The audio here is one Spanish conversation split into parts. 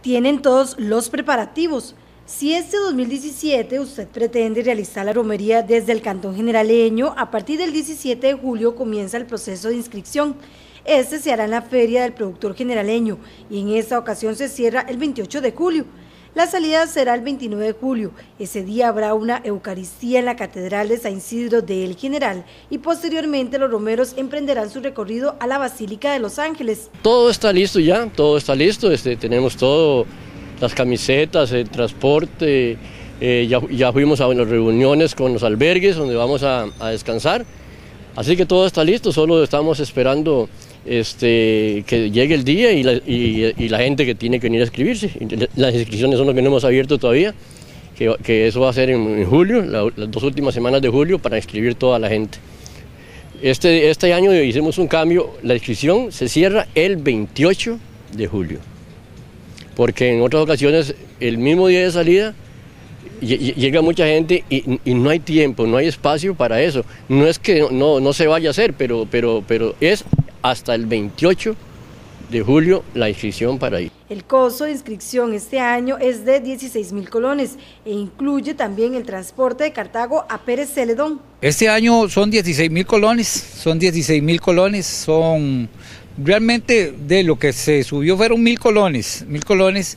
tienen todos los preparativos. Si este 2017 usted pretende realizar la romería desde el Cantón Generaleño, a partir del 17 de julio comienza el proceso de inscripción. Este se hará en la Feria del Productor Generaleño y en esta ocasión se cierra el 28 de julio. La salida será el 29 de julio. Ese día habrá una Eucaristía en la Catedral de San Isidro de El General y posteriormente los romeros emprenderán su recorrido a la Basílica de Los Ángeles. Todo está listo ya, todo está listo, tenemos todo, las camisetas, el transporte, ya fuimos a las reuniones con los albergues donde vamos a descansar, así que todo está listo, solo estamos esperando que llegue el día y la gente que tiene que venir a inscribirse. Las inscripciones son lo que no hemos abierto todavía, que eso va a ser en julio, las 2 últimas semanas de julio, para inscribir toda la gente. Este año hicimos un cambio, la inscripción se cierra el 28 de julio, porque en otras ocasiones el mismo día de salida llega mucha gente y no hay tiempo, no hay espacio para eso. No es que no se vaya a hacer, pero es hasta el 28 de julio la inscripción para ir. El costo de inscripción este año es de 16.000 colones e incluye también el transporte de Cartago a Pérez Celedón. Este año son 16.000 colones, son realmente de lo que se subió fueron 1.000 colones,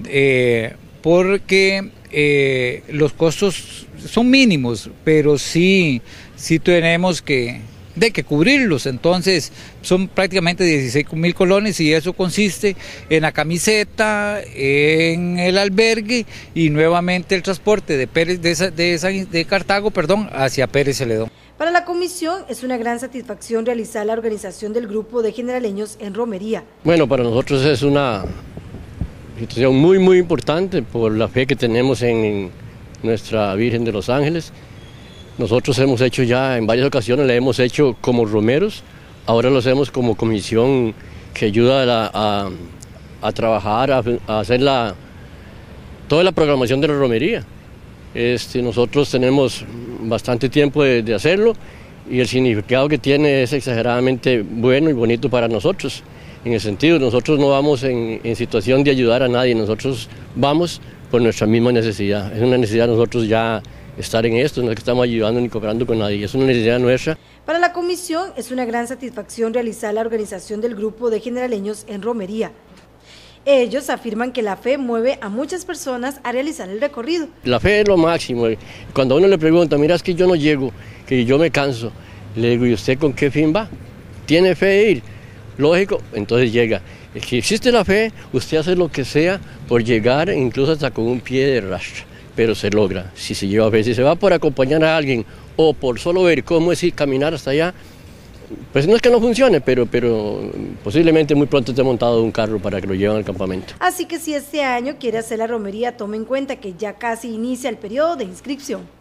porque los costos son mínimos, pero sí tenemos que cubrirlos. Entonces son prácticamente 16.000 colones y eso consiste en la camiseta, en el albergue y nuevamente el transporte de Cartago hacia Pérez Celedón. Para la comisión es una gran satisfacción realizar la organización del grupo de generaleños en romería. Bueno, para nosotros es una situación muy importante por la fe que tenemos en nuestra Virgen de los Ángeles. Nosotros hemos hecho ya en varias ocasiones, le hemos hecho como romeros, ahora lo hacemos como comisión que ayuda a trabajar, a hacer toda la programación de la romería. Nosotros tenemos bastante tiempo de hacerlo y el significado que tiene es exageradamente bueno y bonito para nosotros. En el sentido, nosotros no vamos en situación de ayudar a nadie, nosotros vamos por nuestra misma necesidad. Es una necesidad de nosotros ya estar en esto, no es que estamos ayudando ni cooperando con nadie, es una necesidad nuestra. Para la comisión es una gran satisfacción realizar la organización del grupo de generaleños en romería. Ellos afirman que la fe mueve a muchas personas a realizar el recorrido. La fe es lo máximo. Cuando a uno le pregunta, mira, es que yo no llego, que yo me canso, le digo, ¿y usted con qué fin va? ¿Tiene fe de ir? Lógico, entonces llega. Si existe la fe, usted hace lo que sea por llegar, incluso hasta con un pie de rastra, pero se logra. Si se lleva fe, si se va por acompañar a alguien o por solo ver cómo es ir caminar hasta allá, pues no es que no funcione, pero posiblemente muy pronto esté montado un carro para que lo lleven al campamento. Así que si este año quiere hacer la romería, tome en cuenta que ya casi inicia el periodo de inscripción.